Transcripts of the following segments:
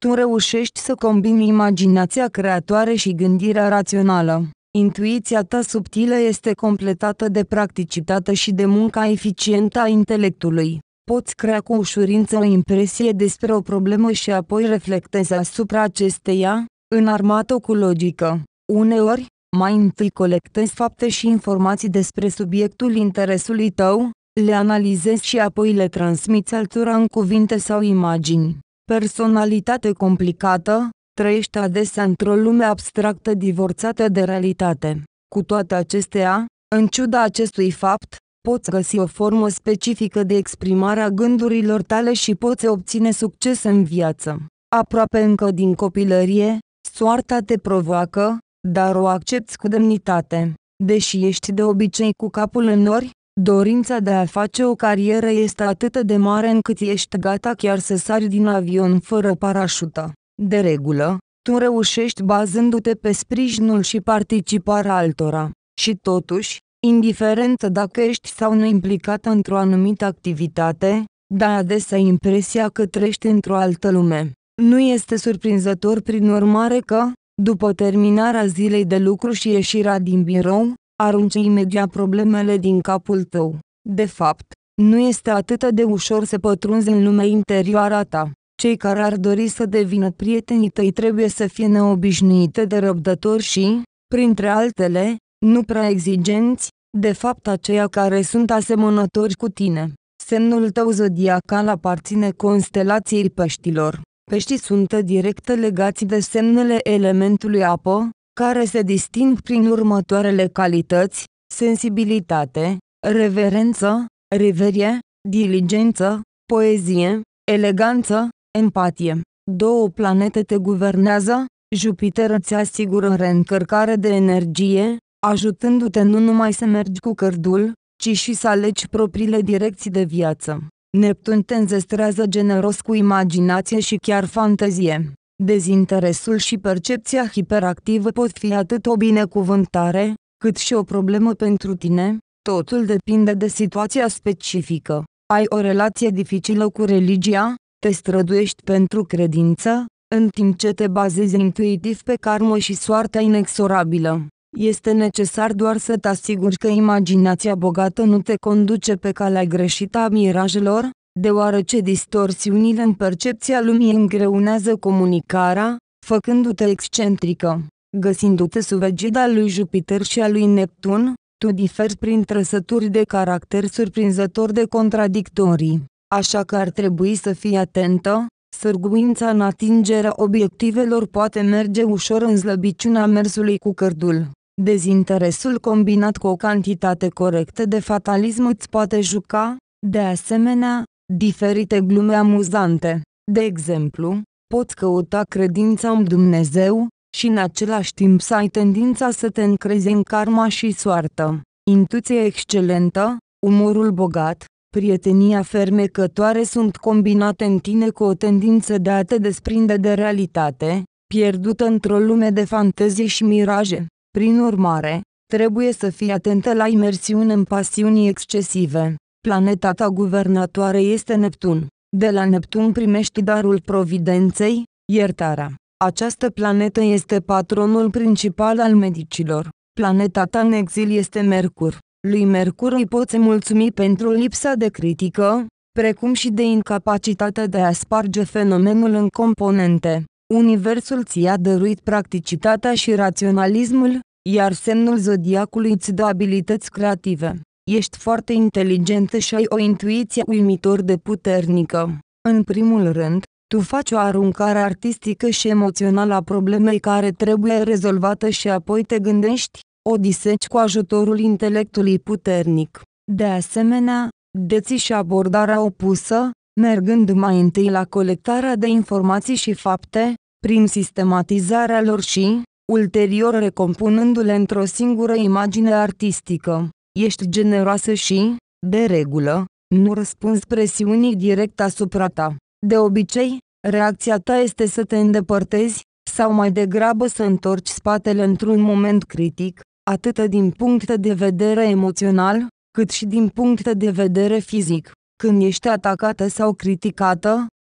tu reușești să combini imaginația creatoare și gândirea rațională. Intuiția ta subtilă este completată de practicitate și de munca eficientă a intelectului. Poți crea cu ușurință o impresie despre o problemă și apoi reflectezi asupra acesteia, înarmat-o cu logică. Uneori, mai întâi colectezi fapte și informații despre subiectul interesului tău, le analizezi și apoi le transmiți altora în cuvinte sau imagini. Personalitate complicată, trăiește adesea într-o lume abstractă divorțată de realitate. Cu toate acestea, în ciuda acestui fapt, poți găsi o formă specifică de exprimare a gândurilor tale și poți obține succes în viață. Aproape încă din copilărie, soarta te provoacă, dar o accepți cu demnitate. Deși ești de obicei cu capul în nori, dorința de a face o carieră este atât de mare încât ești gata chiar să sari din avion fără parașută. De regulă, tu reușești bazându-te pe sprijinul și participarea altora. Și totuși, indiferent dacă ești sau nu implicat într-o anumită activitate, dai adesea impresia că trăiești într-o altă lume. Nu este surprinzător prin urmare că, după terminarea zilei de lucru și ieșirea din birou, arunci imediat problemele din capul tău. De fapt, nu este atât de ușor să pătrunzi în lumea interioară a ta. Cei care ar dori să devină prietenii tăi trebuie să fie neobișnuite de răbdători și, printre altele, nu prea exigenți, de fapt aceia care sunt asemănători cu tine. Semnul tău zodiacal aparține constelației Peștilor. Peștii sunt direct legați de semnele elementului apă, care se disting prin următoarele calități: sensibilitate, reverență, reverie, diligență, poezie, eleganță, empatie. Două planete te guvernează, Jupiter îți asigură reîncărcare de energie, ajutându-te nu numai să mergi cu cărdul, ci și să alegi propriile direcții de viață. Neptun te înzestrează generos cu imaginație și chiar fantezie. Dezinteresul și percepția hiperactivă pot fi atât o binecuvântare, cât și o problemă pentru tine, totul depinde de situația specifică. Ai o relație dificilă cu religia, te străduiești pentru credință, în timp ce te bazezi intuitiv pe karmă și soarta inexorabilă. Este necesar doar să te asiguri că imaginația bogată nu te conduce pe calea greșită a mirajelor, deoarece distorsiunile în percepția lumii îngreunează comunicarea, făcându-te excentrică. Găsindu-te sub egida lui Jupiter și a lui Neptun, tu diferi prin trăsături de caracter surprinzător de contradictorii. Așa că ar trebui să fii atentă, sârguința în atingerea obiectivelor poate merge ușor în slăbiciunea mersului cu cărdul. Dezinteresul combinat cu o cantitate corectă de fatalism îți poate juca, de asemenea, diferite glume amuzante. De exemplu, poți căuta credința în Dumnezeu, și în același timp să ai tendința să te încrezi în karma și soartă. Intuiție excelentă, umorul bogat, prietenia fermecătoare sunt combinate în tine cu o tendință de a te desprinde de realitate, pierdută într-o lume de fantezie și miraje. Prin urmare, trebuie să fii atentă la imersiune în pasiuni excesive. Planeta ta guvernatoare este Neptun. De la Neptun primești darul providenței, iertarea. Această planetă este patronul principal al medicilor. Planeta ta în exil este Mercur. Lui Mercur îi poți mulțumi pentru lipsa de critică, precum și de incapacitatea de a sparge fenomenul în componente. Universul ți-a dăruit practicitatea și raționalismul, iar semnul zodiacului îți dă abilități creative. Ești foarte inteligentă și ai o intuiție uimitor de puternică. În primul rând, tu faci o aruncare artistică și emoțională a problemei care trebuie rezolvată și apoi te gândești, o diseci cu ajutorul intelectului puternic. De asemenea, deții și abordarea opusă, mergând mai întâi la colectarea de informații și fapte, prin sistematizarea lor și, ulterior recompunându-le într-o singură imagine artistică. Ești generoasă și, de regulă, nu răspunzi presiunii direct asupra ta. De obicei, reacția ta este să te îndepărtezi, sau mai degrabă să întorci spatele într-un moment critic, atât din punct de vedere emoțional, cât și din punct de vedere fizic. Când ești atacată sau criticată,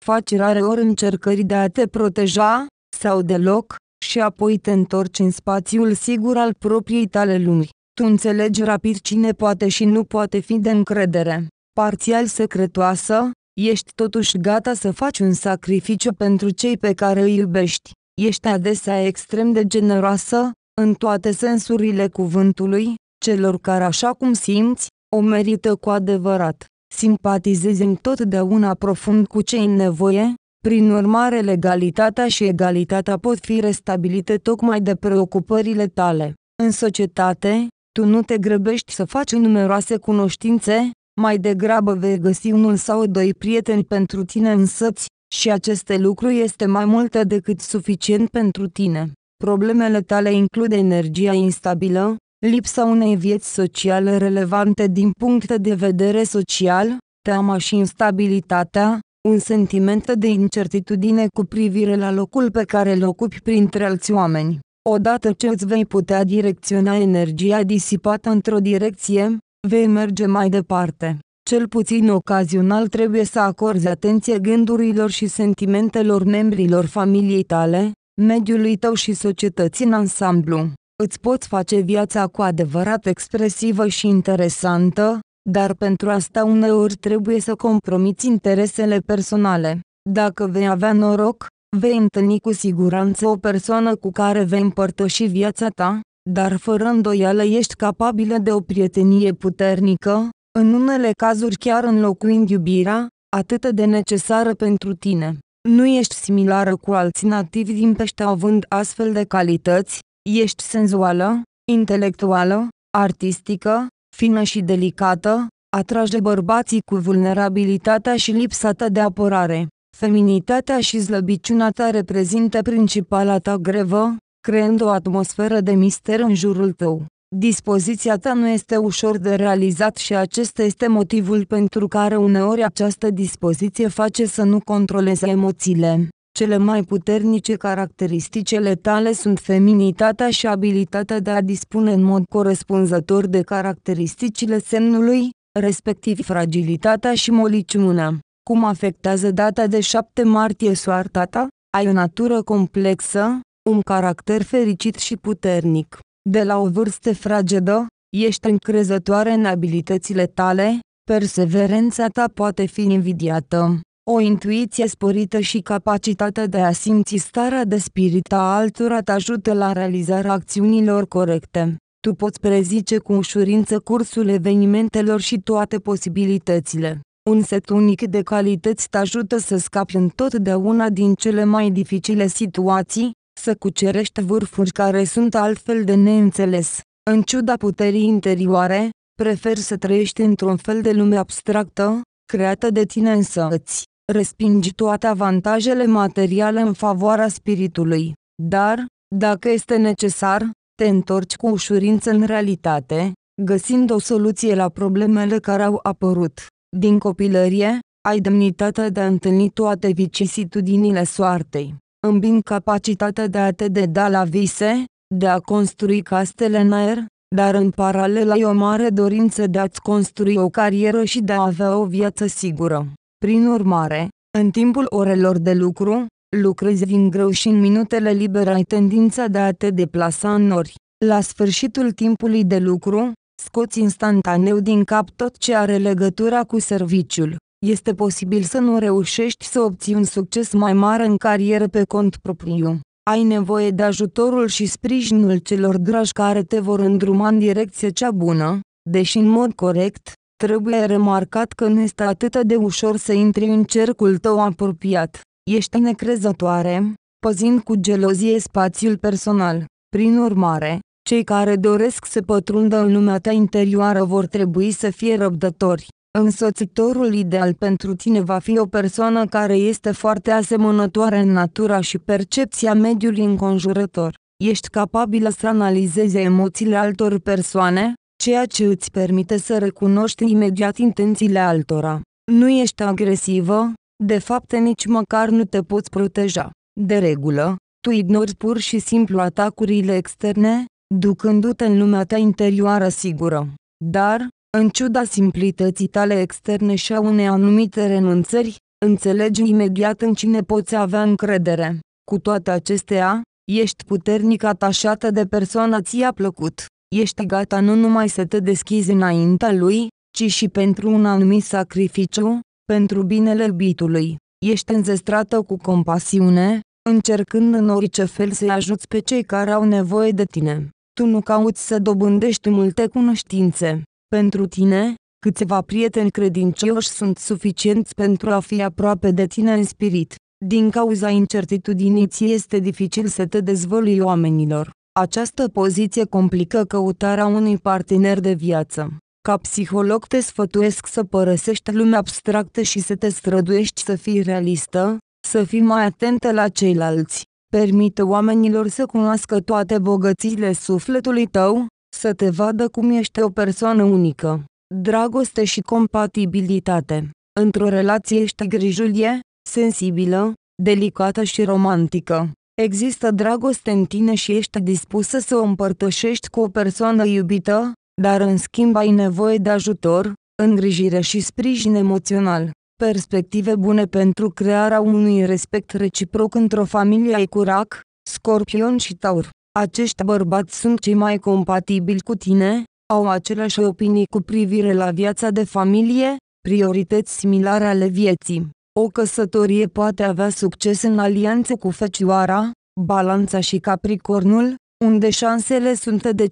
Faci rareori încercări de a te proteja, sau deloc, și apoi te întorci în spațiul sigur al propriei tale lumi. Tu înțelegi rapid cine poate și nu poate fi de încredere. Parțial secretoasă, ești totuși gata să faci un sacrificiu pentru cei pe care îi iubești. Ești adesea extrem de generoasă, în toate sensurile cuvântului, celor care așa cum simți, o merită cu adevărat. Simpatizezi întotdeauna profund cu cei în nevoie, prin urmare legalitatea și egalitatea pot fi restabilite tocmai de preocupările tale. În societate, tu nu te grăbești să faci numeroase cunoștințe, mai degrabă vei găsi unul sau doi prieteni pentru tine însăți, și aceste lucruri este mai multe decât suficient pentru tine. Problemele tale includ energia instabilă, lipsa unei vieți sociale relevante din punct de vedere social, teama și instabilitatea, un sentiment de incertitudine cu privire la locul pe care îl ocupi printre alți oameni. Odată ce îți vei putea direcționa energia disipată într-o direcție, vei merge mai departe. Cel puțin ocazional trebuie să acorzi atenție gândurilor și sentimentelor membrilor familiei tale, mediului tău și societății în ansamblu. Îți poți face viața cu adevărat expresivă și interesantă, dar pentru asta uneori trebuie să compromiți interesele personale. Dacă vei avea noroc, vei întâlni cu siguranță o persoană cu care vei împărtăși viața ta, dar fără îndoială ești capabilă de o prietenie puternică, în unele cazuri chiar înlocuind iubirea, atât de necesară pentru tine. Nu ești similară cu alți nativi din pește având astfel de calități, ești senzuală, intelectuală, artistică, fină și delicată, atrage bărbații cu vulnerabilitatea și lipsa ta de apărare. Feminitatea și slăbiciunea ta reprezintă principala ta grevă, creând o atmosferă de mister în jurul tău. Dispoziția ta nu este ușor de realizat și acesta este motivul pentru care uneori această dispoziție face să nu controlezi emoțiile. Cele mai puternice caracteristicile tale sunt feminitatea și abilitatea de a dispune în mod corespunzător de caracteristicile semnului, respectiv fragilitatea și moliciunea. Cum afectează data de 7 martie soarta ta? Ai o natură complexă, un caracter fericit și puternic. De la o vârstă fragedă, ești încrezătoare în abilitățile tale, perseverența ta poate fi invidiată. O intuiție sporită și capacitatea de a simți starea de spirit a altora te ajută la realizarea acțiunilor corecte. Tu poți prezice cu ușurință cursul evenimentelor și toate posibilitățile. Un set unic de calități te ajută să scapi întotdeauna din cele mai dificile situații, să cucerești vârfuri care sunt altfel de neînțeles. În ciuda puterii interioare, preferi să trăiești într-un fel de lume abstractă, creată de tine însăți. Respingi toate avantajele materiale în favoarea spiritului. Dar, dacă este necesar, te întorci cu ușurință în realitate, găsind o soluție la problemele care au apărut. Din copilărie, ai demnitatea de a întâlni toate vicisitudinile soartei. Îmbini capacitatea de a te deda la vise, de a construi castele în aer, dar în paralel ai o mare dorință de a-ți construi o carieră și de a avea o viață sigură. Prin urmare, în timpul orelor de lucru, lucrezi din greu și în minutele libere ai tendința de a te deplasa în nori. La sfârșitul timpului de lucru, scoți instantaneu din cap tot ce are legătura cu serviciul. Este posibil să nu reușești să obții un succes mai mare în carieră pe cont propriu. Ai nevoie de ajutorul și sprijinul celor dragi care te vor îndruma în direcția cea bună, deși în mod corect, trebuie remarcat că nu este atât de ușor să intri în cercul tău apropiat. Ești necrezătoare, păzind cu gelozie spațiul personal. Prin urmare, cei care doresc să pătrundă în lumea ta interioară vor trebui să fie răbdători. Însoțitorul ideal pentru tine va fi o persoană care este foarte asemănătoare în natura și percepția mediului înconjurător. Ești capabilă să analizezi emoțiile altor persoane, ceea ce îți permite să recunoști imediat intențiile altora. Nu ești agresivă, de fapt nici măcar nu te poți proteja. De regulă, tu ignori pur și simplu atacurile externe, ducându-te în lumea ta interioară sigură. Dar, în ciuda simplității tale externe și a unei anumite renunțări, Înțelegi imediat în cine poți avea încredere. Cu toate acestea, ești puternic atașată de persoana ți-a plăcut. Ești gata nu numai să te deschizi înaintea lui, ci și pentru un anumit sacrificiu, pentru binele iubitului. Ești înzestrată cu compasiune, încercând în orice fel să-i ajuți pe cei care au nevoie de tine. Tu nu cauți să dobândești multe cunoștințe. Pentru tine, câțiva prieteni credincioși sunt suficienți pentru a fi aproape de tine în spirit. Din cauza incertitudinii ți este dificil să te dezvălui oamenilor. Această poziție complică căutarea unui partener de viață. Ca psiholog te sfătuiesc să părăsești lumea abstractă și să te străduiești să fii realistă, să fii mai atentă la ceilalți. Permite oamenilor să cunoască toate bogățiile sufletului tău, să te vadă cum ești o persoană unică. Dragoste și compatibilitate. Într-o relație ești grijulie, sensibilă, delicată și romantică. Există dragoste în tine și ești dispusă să o împărtășești cu o persoană iubită, dar în schimb ai nevoie de ajutor, îngrijire și sprijin emoțional. Perspective bune pentru crearea unui respect reciproc într-o familie ai cu Rac, Scorpion și Taur. Acești bărbați sunt cei mai compatibili cu tine, au aceleași opinii cu privire la viața de familie, priorități similare ale vieții. O căsătorie poate avea succes în alianțe cu Fecioara, Balanța și Capricornul, unde șansele sunt de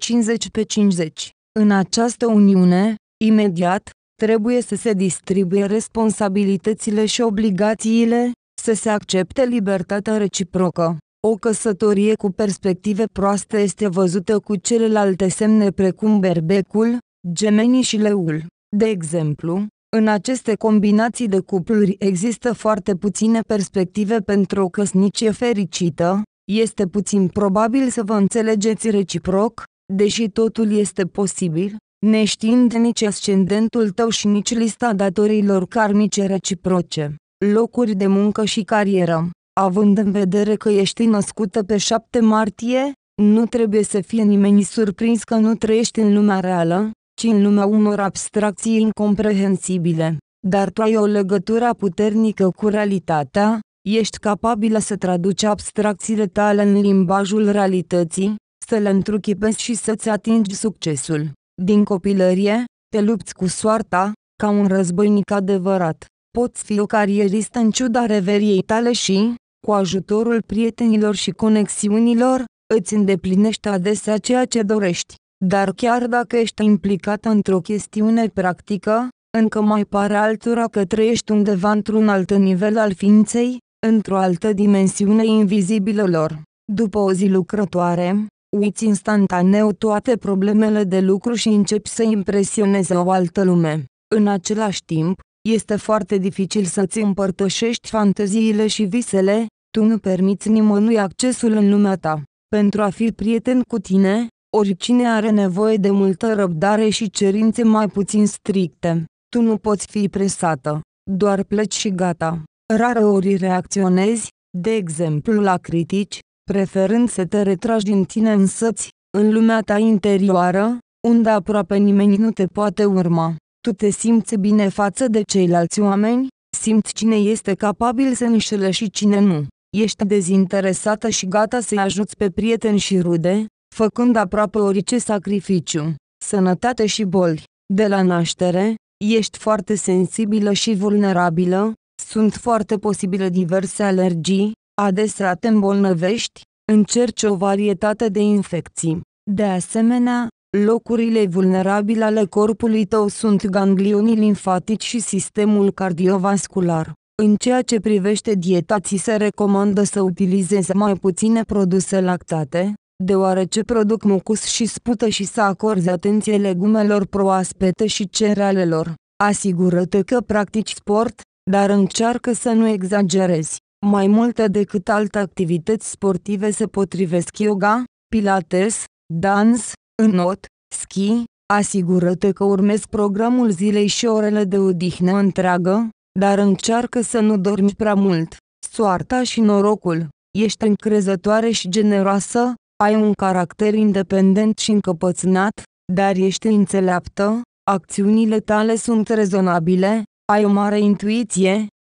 50/50. În această uniune, imediat, trebuie să se distribuie responsabilitățile și obligațiile, să se accepte libertatea reciprocă. O căsătorie cu perspective proaste este văzută cu celelalte semne precum Berbecul, Gemenii și Leul. De exemplu, în aceste combinații de cupluri există foarte puține perspective pentru o căsnicie fericită, este puțin probabil să vă înțelegeți reciproc, deși totul este posibil, neștiind nici ascendentul tău și nici lista datoriilor karmice reciproce. Locuri de muncă și carieră. Având în vedere că ești născută pe 7 martie, nu trebuie să fie nimeni surprins că nu trăiești în lumea reală, ci în lumea unor abstracții incomprehensibile. Dar tu ai o legătură puternică cu realitatea, ești capabilă să traduci abstracțiile tale în limbajul realității, să le întruchipezi și să-ți atingi succesul. Din copilărie, te lupți cu soarta, ca un războinic adevărat. Poți fi o carieristă în ciuda reveriei tale și, cu ajutorul prietenilor și conexiunilor, îți îndeplinești adesea ceea ce dorești. Dar chiar dacă ești implicată într-o chestiune practică, încă mai pare altora că trăiești undeva într-un alt nivel al ființei, într-o altă dimensiune invizibilă lor. După o zi lucrătoare, uiți instantaneu toate problemele de lucru și începi să impresionezi o altă lume. În același timp, este foarte dificil să-ți împărtășești fanteziile și visele, tu nu permiți nimănui accesul în lumea ta. Pentru a fi prieten cu tine, oricine are nevoie de multă răbdare și cerințe mai puțin stricte. Tu nu poți fi presată, doar pleci și gata. Rareori reacționezi, de exemplu la critici, preferând să te retragi din tine însăți, în lumea ta interioară, unde aproape nimeni nu te poate urma. Tu te simți bine față de ceilalți oameni, simți cine este capabil să înșele și cine nu. Ești dezinteresată și gata să-i ajuți pe prieteni și rude, făcând aproape orice sacrificiu. Sănătate și boli. De la naștere, ești foarte sensibilă și vulnerabilă, sunt foarte posibile diverse alergii, adesea te îmbolnăvești, încerci o varietate de infecții. De asemenea, locurile vulnerabile ale corpului tău sunt ganglionii limfatici și sistemul cardiovascular. În ceea ce privește dieta, ți se recomandă să utilizezi mai puține produse lactate, deoarece produc mucus și spută, și să acorzi atenție legumelor proaspete și cerealelor. Asigură-te că practici sport, dar încearcă să nu exagerezi. Mai multe decât alte activități sportive se potrivesc yoga, pilates, dans, înot, schi. Asigură-te că urmezi programul zilei și orele de odihnă întreagă, dar încearcă să nu dormi prea mult. Soarta și norocul. Ești încrezătoare și generoasă, ai un caracter independent și încăpățânat, dar ești înțeleaptă, acțiunile tale sunt rezonabile, ai o mare intuiție,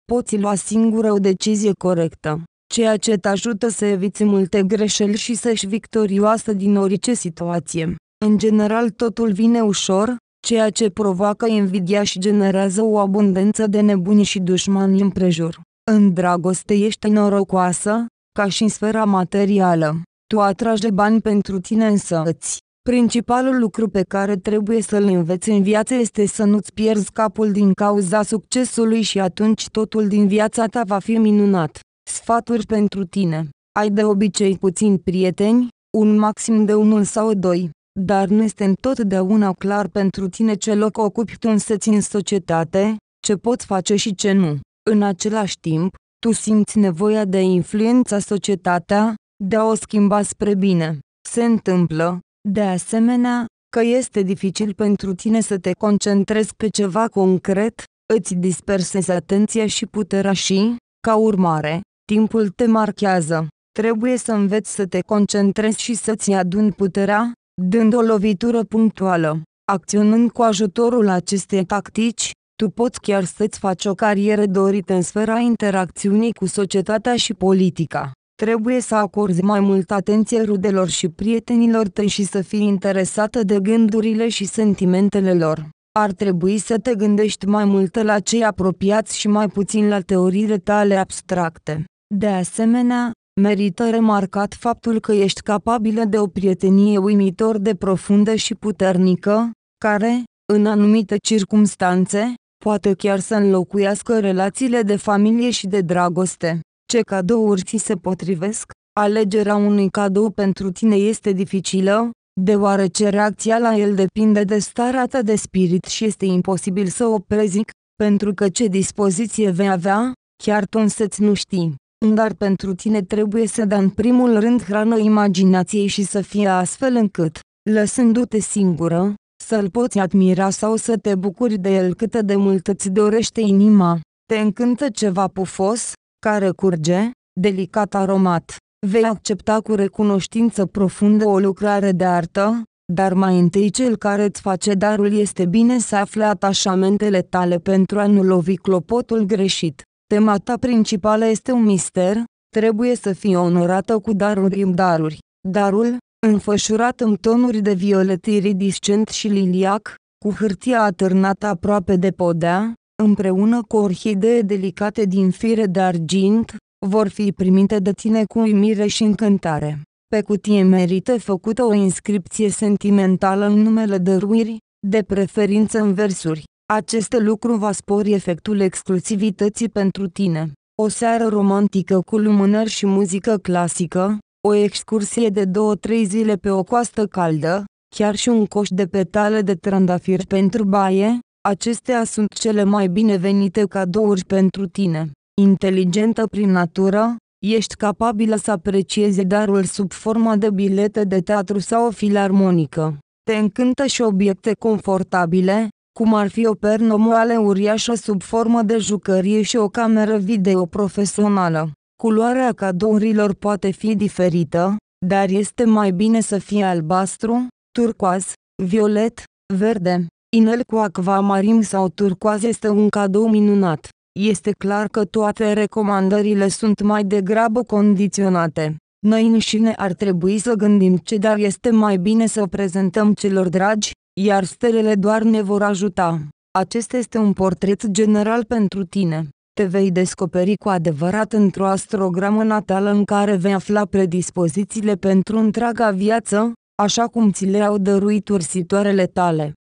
Poți lua singură o decizie corectă, ceea ce te ajută să eviți multe greșeli și să ieși victorioasă din orice situație. În general totul vine ușor, ceea ce provoacă invidia și generează o abundență de nebuni și dușmani împrejur. În dragoste ești norocoasă, ca și în sfera materială. Tu atragi bani pentru tine însăți. Principalul lucru pe care trebuie să-l înveți în viață este să nu-ți pierzi capul din cauza succesului și atunci totul din viața ta va fi minunat. Sfaturi pentru tine. Ai de obicei puțini prieteni, un maxim de unul sau doi, dar nu este întotdeauna clar pentru tine ce loc ocupi tu însăți în societate, ce poți face și ce nu. În același timp, tu simți nevoia de a influența societatea, de a o schimba spre bine. Se întâmplă, de asemenea, că este dificil pentru tine să te concentrezi pe ceva concret, îți dispersezi atenția și puterea și, ca urmare, timpul te marchează. Trebuie să înveți să te concentrezi și să-ți aduni puterea, dând o lovitură punctuală. Acționând cu ajutorul acestei tactici, tu poți chiar să-ți faci o carieră dorită în sfera interacțiunii cu societatea și politica. Trebuie să acorzi mai multă atenție rudelor și prietenilor tăi și să fii interesată de gândurile și sentimentele lor. Ar trebui să te gândești mai mult la cei apropiați și mai puțin la teoriile tale abstracte. De asemenea, merită remarcat faptul că ești capabilă de o prietenie uimitor de profundă și puternică, care, în anumite circumstanțe, poate chiar să înlocuiască relațiile de familie și de dragoste. Ce cadouri ți se potrivesc? Alegerea unui cadou pentru tine este dificilă, deoarece reacția la el depinde de starea ta de spirit și este imposibil să o prezic, pentru că ce dispoziție vei avea, chiar tu însăți nu știi. Dar pentru tine trebuie să dai în primul rând hrană imaginației și să fie astfel încât, lăsându-te singură, să-l poți admira sau să te bucuri de el cât de mult îți dorește inima. Te încântă ceva pufos, care curge, delicat aromat. Vei accepta cu recunoștință profundă o lucrare de artă, dar mai întâi cel care îți face darul este bine să afle atașamentele tale pentru a nu lovi clopotul greșit. Tema ta principală este un mister, trebuie să fii onorată cu daruri. Darul, înfășurat în tonuri de violet iridiscent și liliac, cu hârtia atârnată aproape de podea, împreună cu orhidee delicate din fire de argint, vor fi primite de tine cu uimire și încântare. Pe cutie merită făcută o inscripție sentimentală în numele dăruiri, de preferință în versuri. Acest lucru va spori efectul exclusivității pentru tine. O seară romantică cu lumânări și muzică clasică, o excursie de 2-3 zile pe o coastă caldă, chiar și un coș de petale de trandafir pentru baie, acestea sunt cele mai binevenite cadouri pentru tine. Inteligentă prin natură, ești capabilă să apreciezi darul sub forma de bilete de teatru sau o filarmonică. Te încântă și obiecte confortabile, cum ar fi o pernă moale uriașă sub formă de jucărie și o cameră video profesională. Culoarea cadourilor poate fi diferită, dar este mai bine să fie albastru, turcoaz, violet, verde. Inel cu acvamarin sau turcoaz este un cadou minunat. Este clar că toate recomandările sunt mai degrabă condiționate. Noi înșine ar trebui să gândim ce dar este mai bine să o prezentăm celor dragi, iar stelele doar ne vor ajuta. Acesta este un portret general pentru tine. Te vei descoperi cu adevărat într-o astrogramă natală în care vei afla predispozițiile pentru întreaga viață, așa cum ți le-au dăruit ursitoarele tale.